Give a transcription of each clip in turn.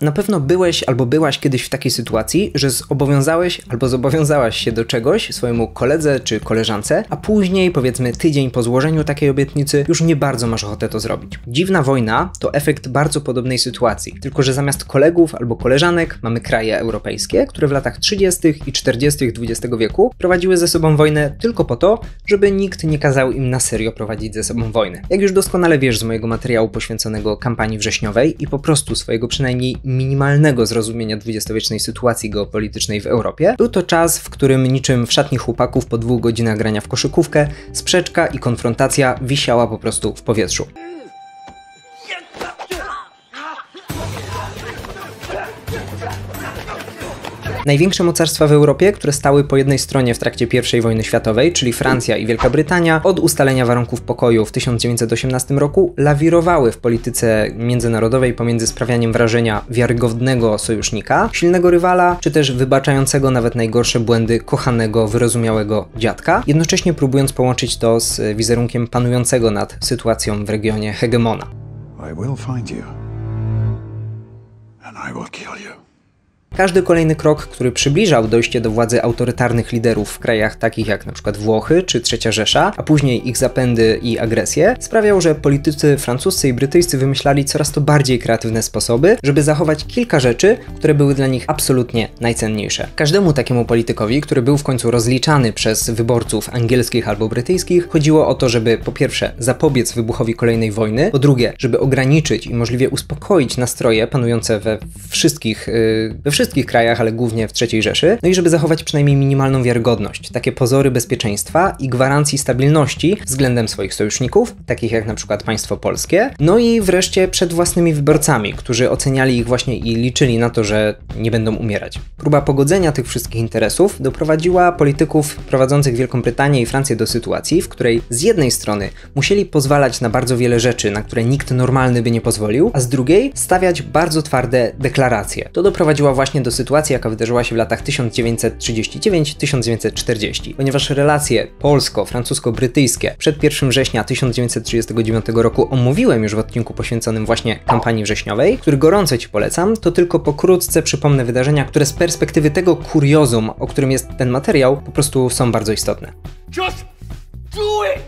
Na pewno byłeś albo byłaś kiedyś w takiej sytuacji, że zobowiązałeś albo zobowiązałaś się do czegoś swojemu koledze czy koleżance, a później, powiedzmy tydzień po złożeniu takiej obietnicy, już nie bardzo masz ochotę to zrobić. Dziwna wojna to efekt bardzo podobnej sytuacji, tylko że zamiast kolegów albo koleżanek mamy kraje europejskie, które w latach 30. i 40. XX wieku prowadziły ze sobą wojnę tylko po to, żeby nikt nie kazał im na serio prowadzić ze sobą wojny. Jak już doskonale wiesz z mojego materiału poświęconego kampanii wrześniowej i po prostu swojego przynajmniej minimalnego zrozumienia dwudziestowiecznej sytuacji geopolitycznej w Europie, był to czas, w którym niczym w szatni chłopaków po 2 godzinach grania w koszykówkę, sprzeczka i konfrontacja wisiała po prostu w powietrzu. Największe mocarstwa w Europie, które stały po jednej stronie w trakcie I wojny światowej, czyli Francja i Wielka Brytania, od ustalenia warunków pokoju w 1918 roku lawirowały w polityce międzynarodowej pomiędzy sprawianiem wrażenia wiarygodnego sojusznika, silnego rywala, czy też wybaczającego nawet najgorsze błędy kochanego, wyrozumiałego dziadka, jednocześnie próbując połączyć to z wizerunkiem panującego nad sytuacją w regionie hegemona. I will find you and I will kill you. Każdy kolejny krok, który przybliżał dojście do władzy autorytarnych liderów w krajach takich jak np. Włochy czy III Rzesza, a później ich zapędy i agresje, sprawiał, że politycy francuscy i brytyjscy wymyślali coraz to bardziej kreatywne sposoby, żeby zachować kilka rzeczy, które były dla nich absolutnie najcenniejsze. Każdemu takiemu politykowi, który był w końcu rozliczany przez wyborców angielskich albo brytyjskich, chodziło o to, żeby po pierwsze zapobiec wybuchowi kolejnej wojny, po drugie, żeby ograniczyć i możliwie uspokoić nastroje panujące we wszystkich krajach, ale głównie w III Rzeszy, no i żeby zachować przynajmniej minimalną wiarygodność, takie pozory bezpieczeństwa i gwarancji stabilności względem swoich sojuszników, takich jak na przykład państwo polskie, no i wreszcie przed własnymi wyborcami, którzy oceniali ich właśnie i liczyli na to, że nie będą umierać. Próba pogodzenia tych wszystkich interesów doprowadziła polityków prowadzących Wielką Brytanię i Francję do sytuacji, w której z jednej strony musieli pozwalać na bardzo wiele rzeczy, na które nikt normalny by nie pozwolił, a z drugiej stawiać bardzo twarde deklaracje. To doprowadziło właśnie do sytuacji, jaka wydarzyła się w latach 1939-1940, ponieważ relacje polsko-francusko-brytyjskie przed 1 września 1939 roku omówiłem już w odcinku poświęconym właśnie kampanii wrześniowej, który gorąco Ci polecam, to tylko pokrótce przypomnę wydarzenia, które z perspektywy tego kuriozum, o którym jest ten materiał, po prostu są bardzo istotne. Just do it!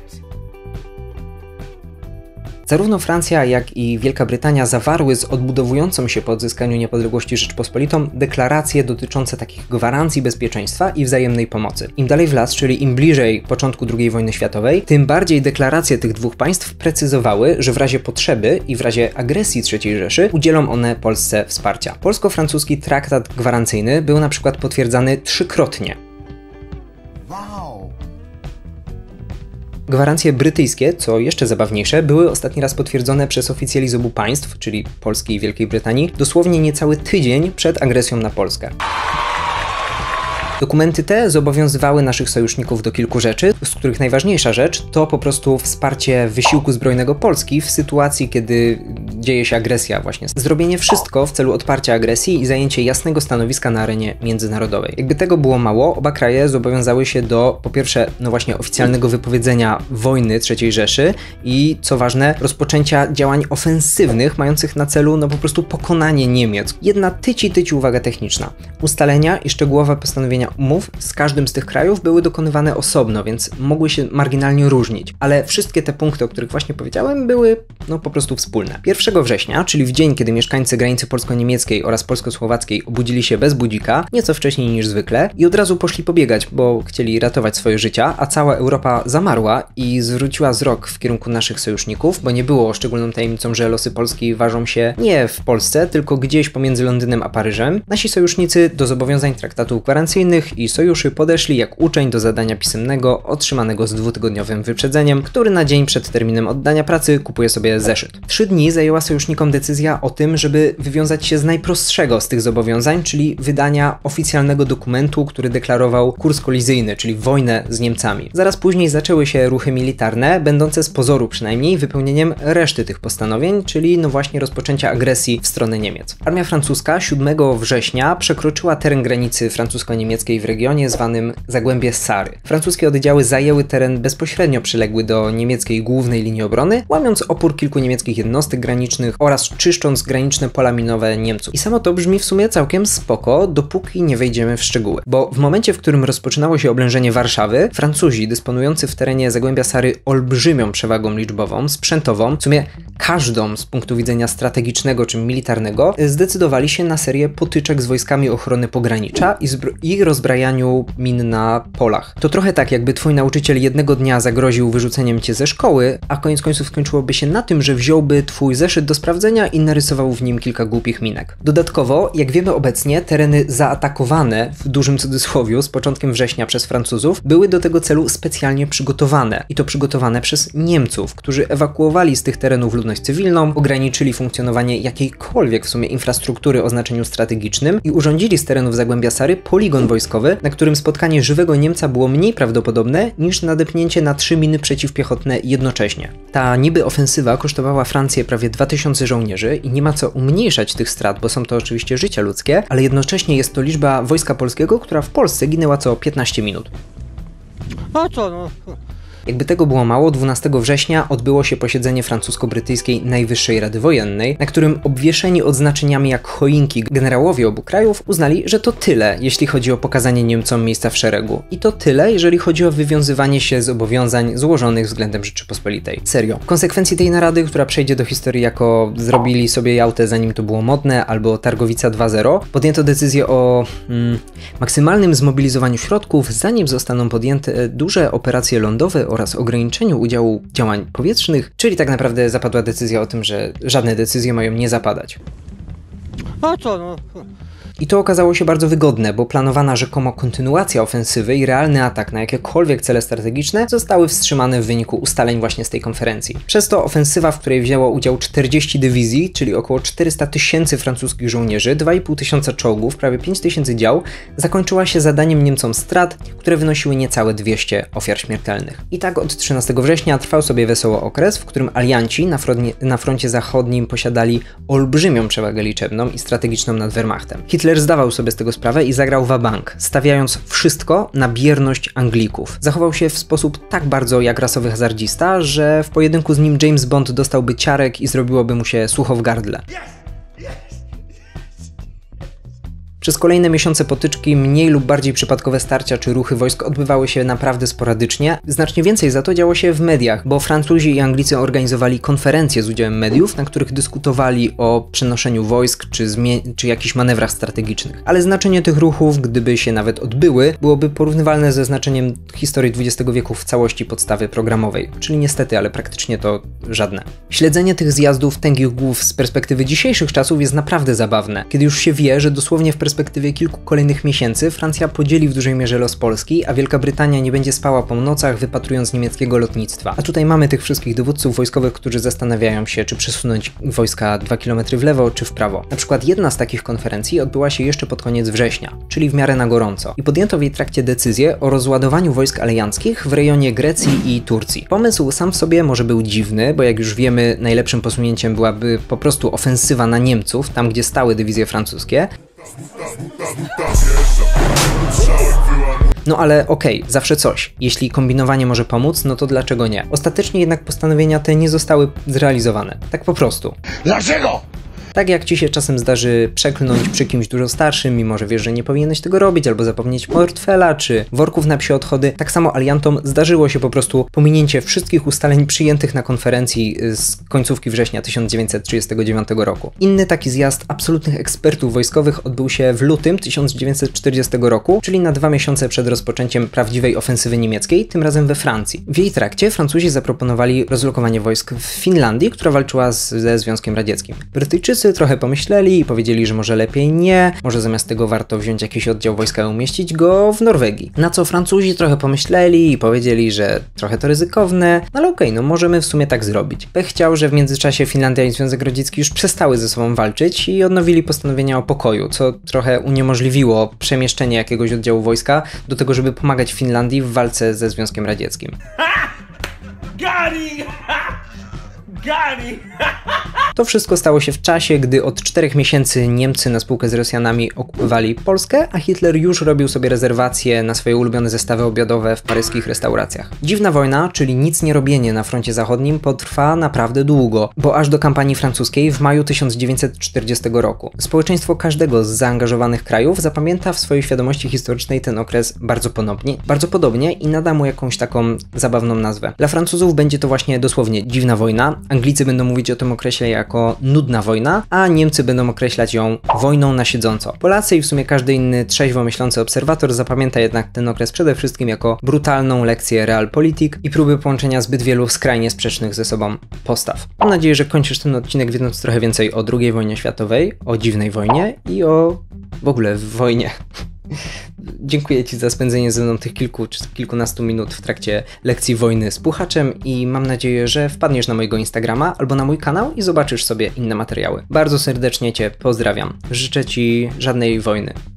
Zarówno Francja, jak i Wielka Brytania zawarły z odbudowującą się po odzyskaniu niepodległości Rzeczpospolitą deklaracje dotyczące takich gwarancji bezpieczeństwa i wzajemnej pomocy. Im dalej w las, czyli im bliżej początku II wojny światowej, tym bardziej deklaracje tych dwóch państw precyzowały, że w razie potrzeby i w razie agresji III Rzeszy udzielą one Polsce wsparcia. Polsko-francuski traktat gwarancyjny był na przykład potwierdzany 3-krotnie. Gwarancje brytyjskie, co jeszcze zabawniejsze, były ostatni raz potwierdzone przez oficjeli z obu państw, czyli Polski i Wielkiej Brytanii, dosłownie niecały tydzień przed agresją na Polskę. Dokumenty te zobowiązywały naszych sojuszników do kilku rzeczy, z których najważniejsza rzecz to po prostu wsparcie wysiłku zbrojnego Polski w sytuacji, kiedy dzieje się agresja właśnie. Zrobienie wszystko w celu odparcia agresji i zajęcie jasnego stanowiska na arenie międzynarodowej. Jakby tego było mało, oba kraje zobowiązały się do, po pierwsze, no właśnie oficjalnego wypowiedzenia wojny III Rzeszy i, co ważne, rozpoczęcia działań ofensywnych mających na celu, no po prostu pokonanie Niemiec. Jedna tyci uwaga techniczna. Ustalenia i szczegółowe postanowienia umów z każdym z tych krajów były dokonywane osobno, więc mogły się marginalnie różnić, ale wszystkie te punkty, o których właśnie powiedziałem, były no po prostu wspólne. 1 września, czyli w dzień, kiedy mieszkańcy granicy polsko-niemieckiej oraz polsko-słowackiej obudzili się bez budzika, nieco wcześniej niż zwykle i od razu poszli pobiegać, bo chcieli ratować swoje życia, a cała Europa zamarła i zwróciła wzrok w kierunku naszych sojuszników, bo nie było szczególną tajemnicą, że losy Polski ważą się nie w Polsce, tylko gdzieś pomiędzy Londynem a Paryżem. Nasi sojusznicy do zobowiązań traktatów gwarancyjnych i sojuszy podeszli jak uczeń do zadania pisemnego otrzymanego z 2-tygodniowym wyprzedzeniem, który na dzień przed terminem oddania pracy kupuje sobie zeszyt. 3 dni zajęła sojusznikom decyzja o tym, żeby wywiązać się z najprostszego z tych zobowiązań, czyli wydania oficjalnego dokumentu, który deklarował kurs kolizyjny, czyli wojnę z Niemcami. Zaraz później zaczęły się ruchy militarne, będące z pozoru przynajmniej wypełnieniem reszty tych postanowień, czyli no właśnie rozpoczęcia agresji w stronę Niemiec. Armia francuska 7 września przekroczyła teren granicy francusko-niemieckiej niemieckiej w regionie zwanym Zagłębie Sary. Francuskie oddziały zajęły teren bezpośrednio przyległy do niemieckiej głównej linii obrony, łamiąc opór kilku niemieckich jednostek granicznych oraz czyszcząc graniczne pola minowe Niemców. I samo to brzmi w sumie całkiem spoko, dopóki nie wejdziemy w szczegóły. Bo w momencie, w którym rozpoczynało się oblężenie Warszawy, Francuzi dysponujący w terenie Zagłębia Sary olbrzymią przewagą liczbową, sprzętową, w sumie każdą z punktu widzenia strategicznego czy militarnego, zdecydowali się na serię potyczek z wojskami ochrony pogranicza i rozbrajaniu min na polach. To trochę tak, jakby twój nauczyciel jednego dnia zagroził wyrzuceniem cię ze szkoły, a koniec końców skończyłoby się na tym, że wziąłby twój zeszyt do sprawdzenia i narysował w nim kilka głupich minek. Dodatkowo, jak wiemy obecnie, tereny zaatakowane, w dużym cudzysłowiu, z początkiem września przez Francuzów, były do tego celu specjalnie przygotowane. I to przygotowane przez Niemców, którzy ewakuowali z tych terenów ludność cywilną, ograniczyli funkcjonowanie jakiejkolwiek w sumie infrastruktury o znaczeniu strategicznym i urządzili z terenów Zagłębia Sary poligon wojskowy, na którym spotkanie żywego Niemca było mniej prawdopodobne niż nadepnięcie na 3 miny przeciwpiechotne jednocześnie. Ta niby ofensywa kosztowała Francję prawie 2000 żołnierzy i nie ma co umniejszać tych strat, bo są to oczywiście życia ludzkie, ale jednocześnie jest to liczba wojska polskiego, która w Polsce ginęła co 15 minut. A co no? Jakby tego było mało, 12 września odbyło się posiedzenie francusko-brytyjskiej Najwyższej Rady Wojennej, na którym obwieszeni odznaczeniami jak choinki generałowie obu krajów uznali, że to tyle, jeśli chodzi o pokazanie Niemcom miejsca w szeregu. I to tyle, jeżeli chodzi o wywiązywanie się z zobowiązań złożonych względem Rzeczypospolitej. Serio. W konsekwencji tej narady, która przejdzie do historii jako zrobili sobie Jałtę zanim to było modne, albo Targowica 2.0, podjęto decyzję o maksymalnym zmobilizowaniu środków, zanim zostaną podjęte duże operacje lądowe oraz ograniczeniu udziału działań powietrznych, czyli tak naprawdę zapadła decyzja o tym, że żadne decyzje mają nie zapadać. A co no? I to okazało się bardzo wygodne, bo planowana rzekomo kontynuacja ofensywy i realny atak na jakiekolwiek cele strategiczne zostały wstrzymane w wyniku ustaleń właśnie z tej konferencji. Przez to ofensywa, w której wzięło udział 40 dywizji, czyli około 400 000 francuskich żołnierzy, 2500 czołgów, prawie 5000 dział, zakończyła się zadaniem Niemcom strat, które wynosiły niecałe 200 ofiar śmiertelnych. I tak od 13 września trwał sobie wesoło okres, w którym alianci na froncie zachodnim posiadali olbrzymią przewagę liczebną i strategiczną nad Wehrmachtem. Hitler zdawał sobie z tego sprawę i zagrał va-bank, stawiając wszystko na bierność Anglików. Zachował się w sposób tak bardzo jak rasowy hazardzista, że w pojedynku z nim James Bond dostałby ciarek i zrobiłoby mu się sucho w gardle. Przez kolejne miesiące potyczki mniej lub bardziej przypadkowe starcia czy ruchy wojsk odbywały się naprawdę sporadycznie. Znacznie więcej za to działo się w mediach, bo Francuzi i Anglicy organizowali konferencje z udziałem mediów, na których dyskutowali o przenoszeniu wojsk czy jakichś manewrach strategicznych. Ale znaczenie tych ruchów, gdyby się nawet odbyły, byłoby porównywalne ze znaczeniem historii XX wieku w całości podstawy programowej. Czyli niestety, ale praktycznie to żadne. Śledzenie tych zjazdów tęgich głów z perspektywy dzisiejszych czasów jest naprawdę zabawne, kiedy już się wie, że dosłownie w perspektywie kilku kolejnych miesięcy Francja podzieli w dużej mierze los Polski, a Wielka Brytania nie będzie spała po nocach, wypatrując niemieckiego lotnictwa. A tutaj mamy tych wszystkich dowódców wojskowych, którzy zastanawiają się, czy przesunąć wojska 2 km w lewo, czy w prawo. Na przykład jedna z takich konferencji odbyła się jeszcze pod koniec września, czyli w miarę na gorąco. I podjęto w jej trakcie decyzję o rozładowaniu wojsk alianckich w rejonie Grecji i Turcji. Pomysł sam w sobie może był dziwny, bo jak już wiemy, najlepszym posunięciem byłaby po prostu ofensywa na Niemców, tam gdzie stały dywizje francuskie. No ale okej, zawsze coś. Jeśli kombinowanie może pomóc, no to dlaczego nie? Ostatecznie jednak postanowienia te nie zostały zrealizowane. Tak po prostu. Dlaczego? Tak jak ci się czasem zdarzy przeklnąć przy kimś dużo starszym, mimo że wiesz, że nie powinieneś tego robić, albo zapomnieć portfela, czy worków na psie odchody, tak samo aliantom zdarzyło się po prostu pominięcie wszystkich ustaleń przyjętych na konferencji z końcówki września 1939 roku. Inny taki zjazd absolutnych ekspertów wojskowych odbył się w lutym 1940 roku, czyli na 2 miesiące przed rozpoczęciem prawdziwej ofensywy niemieckiej, tym razem we Francji. W jej trakcie Francuzi zaproponowali rozlokowanie wojsk w Finlandii, która walczyła ze Związkiem Radzieckim. Brytyjczycy trochę pomyśleli i powiedzieli, że może lepiej nie, może zamiast tego warto wziąć jakiś oddział wojska i umieścić go w Norwegii. Na co Francuzi trochę pomyśleli i powiedzieli, że trochę to ryzykowne, no ale okej, no możemy w sumie tak zrobić. Pech chciał, że w międzyczasie Finlandia i Związek Radziecki już przestały ze sobą walczyć i odnowili postanowienia o pokoju, co trochę uniemożliwiło przemieszczenie jakiegoś oddziału wojska do tego, żeby pomagać Finlandii w walce ze Związkiem Radzieckim. To wszystko stało się w czasie, gdy od 4 miesięcy Niemcy na spółkę z Rosjanami okupowali Polskę, a Hitler już robił sobie rezerwacje na swoje ulubione zestawy obiadowe w paryskich restauracjach. Dziwna wojna, czyli nic nie robienie na froncie zachodnim, potrwa naprawdę długo, bo aż do kampanii francuskiej w maju 1940 roku. Społeczeństwo każdego z zaangażowanych krajów zapamięta w swojej świadomości historycznej ten okres bardzo podobnie i nada mu jakąś taką zabawną nazwę. Dla Francuzów będzie to właśnie dosłownie dziwna wojna, Anglicy będą mówić o tym okresie jako nudna wojna, a Niemcy będą określać ją wojną na siedząco. Polacy i w sumie każdy inny trzeźwo myślący obserwator zapamięta jednak ten okres przede wszystkim jako brutalną lekcję realpolitik i próby połączenia zbyt wielu skrajnie sprzecznych ze sobą postaw. Mam nadzieję, że kończysz ten odcinek wiedząc trochę więcej o II wojnie światowej, o dziwnej wojnie i o w ogóle wojnie. Dziękuję Ci za spędzenie ze mną tych kilku czy kilkunastu minut w trakcie lekcji wojny z Puchaczem i mam nadzieję, że wpadniesz na mojego Instagrama albo na mój kanał i zobaczysz sobie inne materiały. Bardzo serdecznie Cię pozdrawiam. Życzę Ci żadnej wojny.